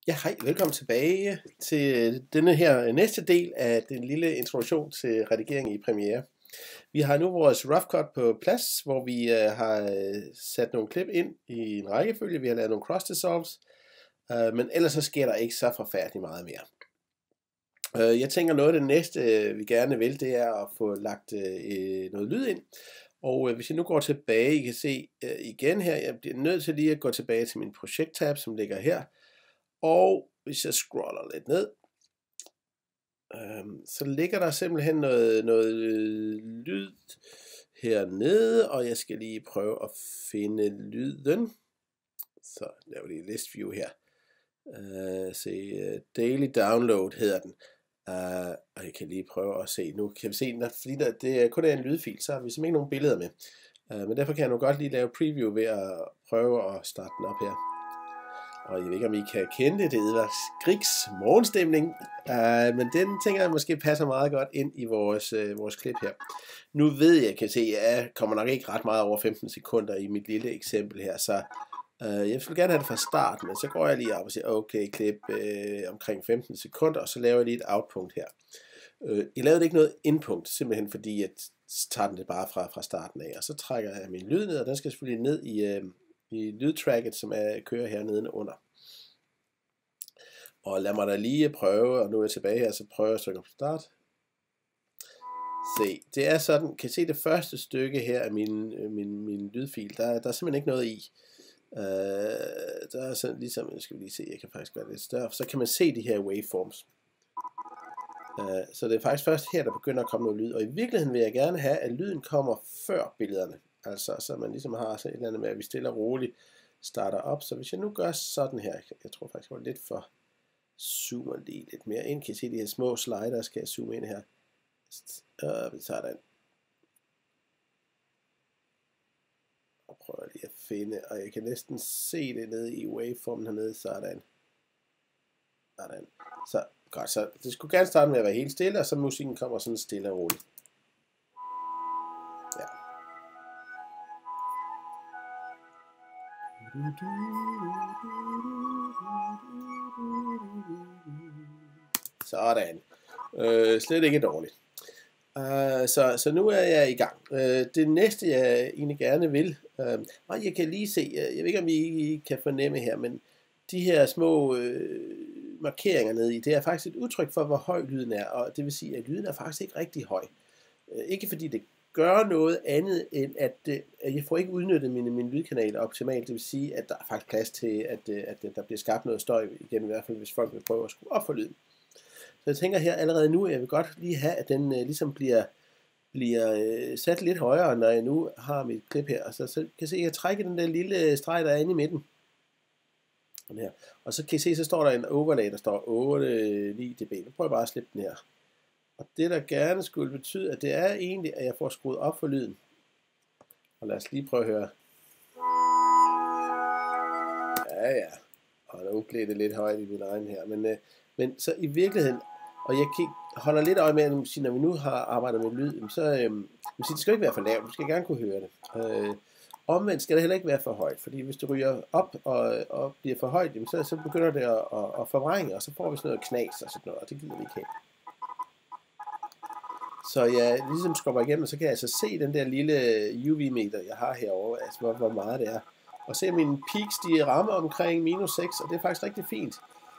Ja, hej. Velkommen tilbage til denne her næste del af den lille introduktion til redigering i Premiere. Vi har nu vores rough cut på plads, hvor vi har sat nogle klip ind i en rækkefølge. Vi har lavet nogle cross dissolves, men ellers så sker der ikke så forfærdeligt meget mere. Jeg tænker noget af det næste, vi gerne vil, det er at få lagt noget lyd ind. Og hvis jeg nu går tilbage, I kan se igen her, jeg bliver nødt til lige at gå tilbage til min projekt-tab, som ligger her. Og hvis jeg scroller lidt ned, så ligger der simpelthen noget lyd hernede, og jeg skal lige prøve at finde lyden. Så laver vi list view her. Se, daily download hedder den. Og jeg kan lige prøve at se, nu kan vi se, fordi det kun er en lydfil, så har vi simpelthen ikke nogen billeder med. Men derfor kan jeg nu godt lige lave preview ved at prøve at starte den op her. Og jeg ved ikke, om I kan kende det, det er Edvard Griegs morgenstemning, men den tænker jeg måske passer meget godt ind i vores klip her. Nu ved jeg, kan se, at jeg kommer nok ikke ret meget over 15 sekunder i mit lille eksempel her, så jeg vil gerne have det fra start, men så går jeg lige op og siger, okay, klip omkring 15 sekunder, og så laver jeg lige et outpunkt her. Jeg lavede ikke noget inpunkt, simpelthen fordi jeg tager den det bare fra starten af, og så trækker jeg min lyd ned, og den skal selvfølgelig ned i lydtracket, som kører hernede under. Og lad mig da lige prøve, og nu er jeg tilbage her, så prøver jeg at trykke på start. Se, det er sådan, kan I se det første stykke her af min lydfil, der er simpelthen ikke noget i. Der er sådan ligesom, jeg skal lige se, jeg kan faktisk gøre det lidt større, så kan man se de her waveforms. Så det er faktisk først her, der begynder at komme noget lyd, og i virkeligheden vil jeg gerne have, at lyden kommer før billederne. Altså, så man ligesom har sådan et eller andet med, at vi stille og roligt starter op. Så hvis jeg nu gør sådan her, jeg tror faktisk, jeg var lidt for zoomer lige lidt mere ind. Kan I se de her små slider, skal jeg zoome ind her. Vi tager den. Og prøver lige at finde, og jeg kan næsten se det nede i waveformen hernede, sådan. Så godt, så det skulle gerne starte med at være helt stille, og så musikken kommer sådan stille og roligt. Ja. Sådan. Slet ikke dårligt. Så nu er jeg i gang. Det næste jeg egentlig gerne vil, og jeg kan lige se, jeg ved ikke om I kan fornemme her, men de her små markeringer nede i, det er faktisk et udtryk for, hvor høj lyden er, og det vil sige, at lyden er faktisk ikke rigtig høj. Ikke fordi det gør noget andet, end at jeg får ikke udnyttet min lydkanal optimalt, det vil sige, at der er faktisk plads til, at der bliver skabt noget støj igen, i hvert fald hvis folk vil prøve at skrue op for lyden. Så jeg tænker her allerede nu, at jeg vil godt lige have, at den ligesom bliver sat lidt højere, når jeg nu har mit klip her. Så kan jeg se, at jeg trækker den der lille streg, der er inde i midten. Den her. Og så kan I se, så står der en overlay, der står 8-9 dB. Nu prøver jeg bare at slippe den her. Og det der gerne skulle betyde, at det er egentlig, at jeg får skruet op for lyden. Og lad os lige prøve at høre. Ja. Og nu blev det lidt højt i min egen her. Men så i virkeligheden, og jeg holder lidt øje med, at når vi nu har arbejdet med lyd, så det skal ikke være for lavt, du skal gerne kunne høre det. Omvendt skal det heller ikke være for højt, fordi hvis det ryger op og bliver for højt, så begynder det at forvrænge, og så får vi sådan noget knas og sådan noget, og det gider vi ikke have. Så jeg ligesom skubber igennem, og så kan jeg altså se den der lille UV-meter, jeg har herovre, altså hvor meget det er. Og se mine peaks, de rammer omkring -6, og det er faktisk rigtig fint.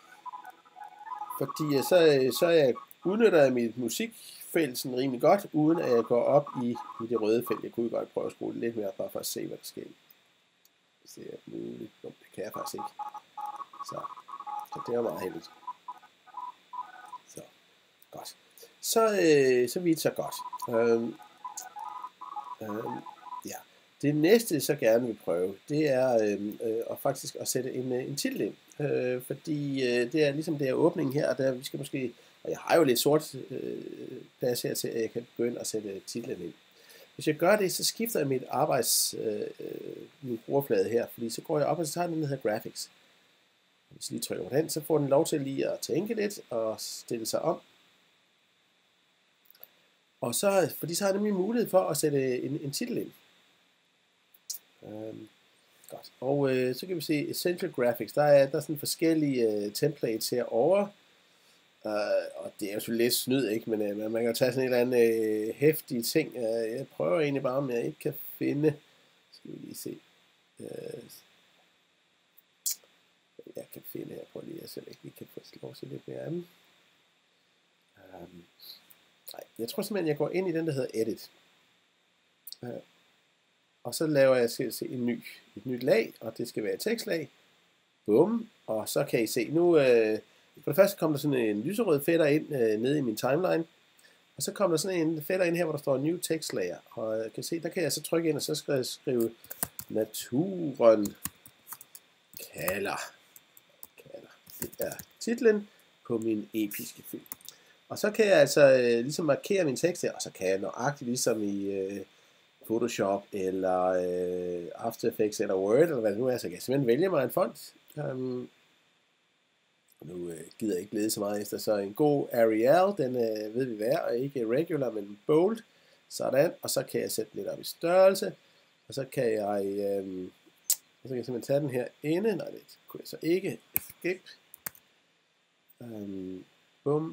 Fordi så udnytter jeg mit musikfelt sådan rimelig godt, uden at jeg går op i det røde felt. Jeg kunne godt prøve at skrue lidt mere, bare for at se, hvad der sker. Det kan jeg faktisk ikke. Så det er meget heldigt. Så, godt. Så vidt så godt. Ja. Det næste, så gerne vil prøve, det er at faktisk at sætte en titel ind. Fordi det er ligesom det er åbningen her, og der vi skal måske, og jeg har jo lidt sort plads her til, at jeg kan begynde at sætte titlen ind. Hvis jeg gør det, så skifter jeg min brugerflade her, fordi så går jeg op, og så tager den, der hedder Graphics. Hvis jeg lige trykker på den, så får den lov til lige at tænke lidt og stille sig om. Og fordi så har jeg nemlig mulighed for at sætte en titel ind. Godt. Og så kan vi se Essential Graphics. Der er sådan forskellige templates herovre. Og det er jo selvfølgelig lidt snyd, ikke? Men man kan jo tage sådan en eller anden hæftige ting. Jeg prøver egentlig bare, om jeg ikke kan finde. Skal vi lige se. Jeg kan finde her. Prøv lige at se, ikke vi kan få lov til lidt mere af dem. Nej, jeg tror simpelthen, jeg går ind i den, der hedder Edit. Og så laver jeg et nyt lag, og det skal være et tekstlag. Bum. Og så kan I se nu, for det første kommer der sådan en lyserød fætter ind nede i min timeline. Og så kommer der sådan en fætter ind her, hvor der står New Text Layer. Og jeg kan se, der kan jeg så trykke ind, og så skal jeg skrive naturen kalder. Det er titlen på min episke film. Og så kan jeg altså ligesom markere min tekst her, og så kan jeg nøjagtigt ligesom i Photoshop eller After Effects eller Word eller hvad det nu er, så kan jeg simpelthen vælge mig en font. Nu gider jeg ikke lede så meget efter, så en god Arial, den ved vi hvad, og ikke regular, men bold. Sådan, og så kan jeg sætte lidt op i størrelse, og så kan jeg, simpelthen tage den her inde, nej det kunne jeg så ikke, escape, bum,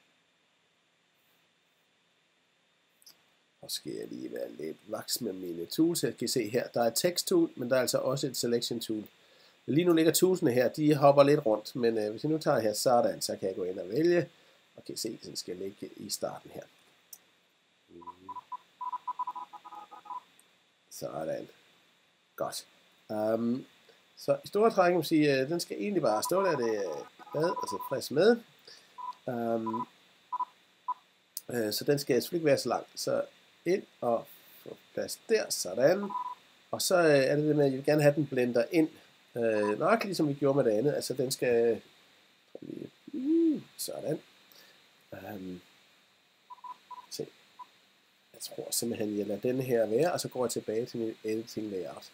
og skal jeg lige være lidt vaks med mine tools. Jeg kan se her, der er et text tool, men der er altså også et selection tool. Lige nu ligger toolsene her, de hopper lidt rundt, men hvis jeg nu tager her sådan, så kan jeg gå ind og vælge, og kan se, den skal ligge i starten her. Sådan. Godt. Så i store træk kan man sige, den skal egentlig bare stå der, det er tilfreds med. Så den skal selvfølgelig ikke være så lang. Så ind og få plads der, sådan. Og så er det med, at jeg vil gerne have den blender ind. Nok ligesom vi gjorde med det andet. Altså den skal sådan. Se. Jeg tror simpelthen, jeg lader denne her være, og så går jeg tilbage til min editing layout.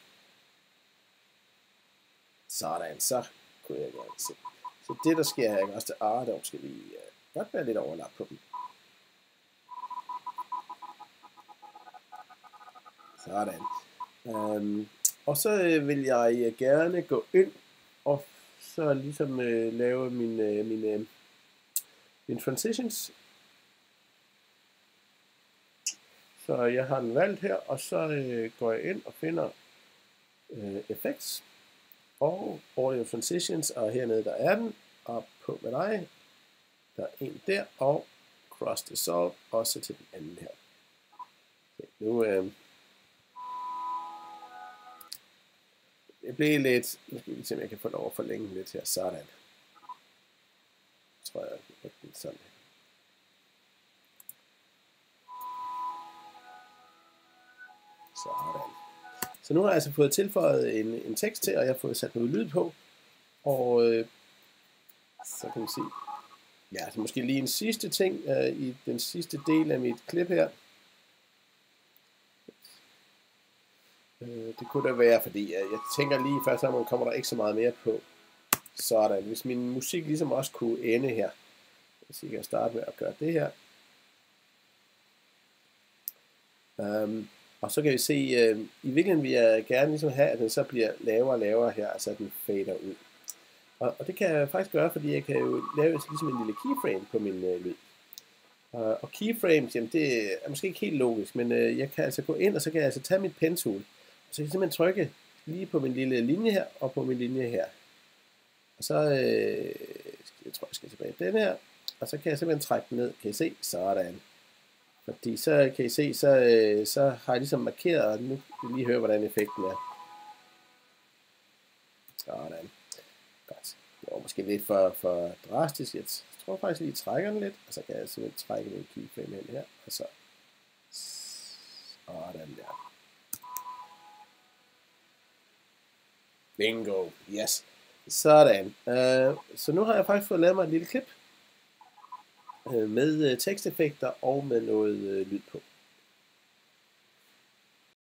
Sådan, så kunne jeg gerne se. Så det der sker her, ikke også, der skal lige godt være lidt overlap på dem. Sådan. Og så vil jeg gerne gå ind og så ligesom lave mine transitions. Så jeg har den valgt her, og så går jeg ind og finder effects og audio transitions, og hernede der er den, og på med dig, der er en der, og cross dissolve, også til den anden her. Okay, nu det blev lidt, nu skal vi se om jeg kan få lov at forlænge lidt her, sådan. Jeg tror jeg, at det er sådan her. Sådan. Så nu har jeg altså fået tilføjet en tekst til, og jeg har fået sat noget lyd på. Og så kan man se, ja, så måske lige en sidste ting i den sidste del af mit klip her. Det kunne da være, fordi jeg tænker lige først, at kommer der ikke så meget mere på. Sådan, hvis min musik ligesom også kunne ende her. Så jeg kan starte med at gøre det her. Og så kan vi se, i virkeligheden vil jeg gerne ligesom have, at den så bliver lavere og lavere her, altså at den fader ud. Og det kan jeg faktisk gøre, fordi jeg kan jo lave ligesom en lille keyframe på min lyd. Og keyframes, jamen det er måske ikke helt logisk, men jeg kan altså gå ind, og så kan jeg altså tage mit pen tool. Så kan jeg simpelthen trykke lige på min lille linje her, og på min linje her. Og så, jeg tror jeg skal tilbage den her, og så kan jeg simpelthen trække den ned, kan I se, sådan. Fordi så kan I se, så har jeg ligesom markeret, og nu kan I lige høre, hvordan effekten er. Sådan. Godt. Det var måske lidt for drastisk. Jeg tror faktisk lige, trækker den lidt, og så kan jeg simpelthen trække min keyframe ind her, og så sådan der. Bingo, yes. Sådan. Så nu har jeg faktisk fået lavet mig et lille klip med teksteffekter og med noget lyd på.